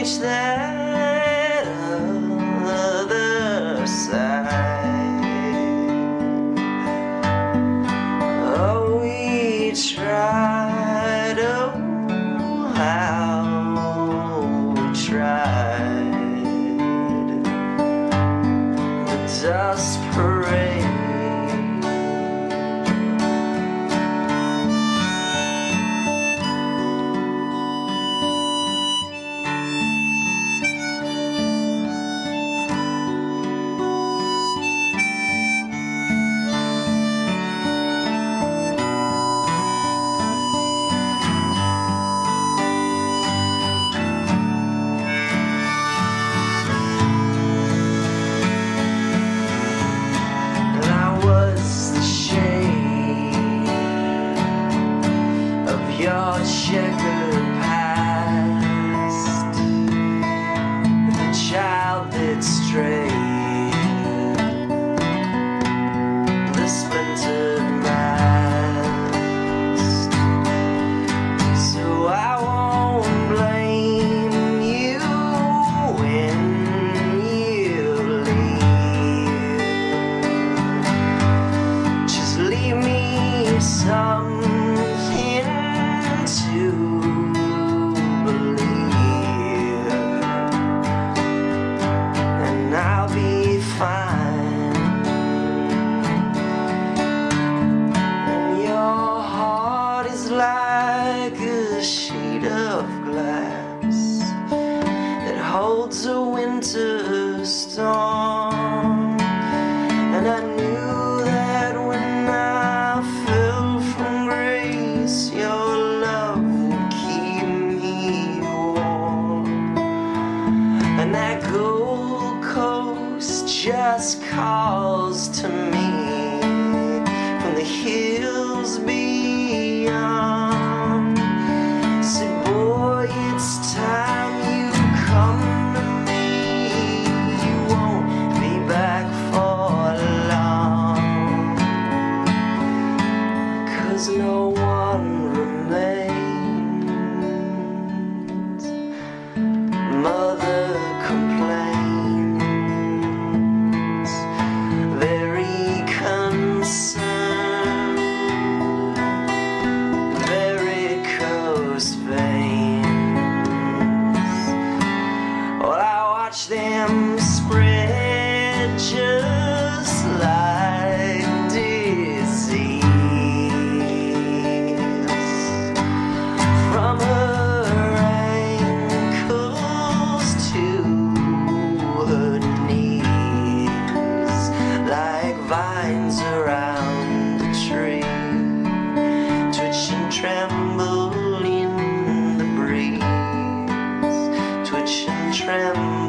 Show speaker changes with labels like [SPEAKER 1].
[SPEAKER 1] reach that other side. Oh, we tried, oh, how we tried. The dust parade. Your checkered past, the child that strayed, the splintered mast. So I won't blame you when you leave. Just leave me some to believe, and I'll be fine. And your heart is like a sheet of glass that holds a winter storm. And I knew that when I fell from grace, your and that Gold Coast just calls to me from the hills beyond. Say, boy, it's time you come to me. You won't be back for long, 'cause no one remains. Mother complains, very concerned, varicose veins. Well, I watch them spread just like disease from her ankles to her knees, like vines around a tree, twitch and tremble in the breeze, twitch and tremble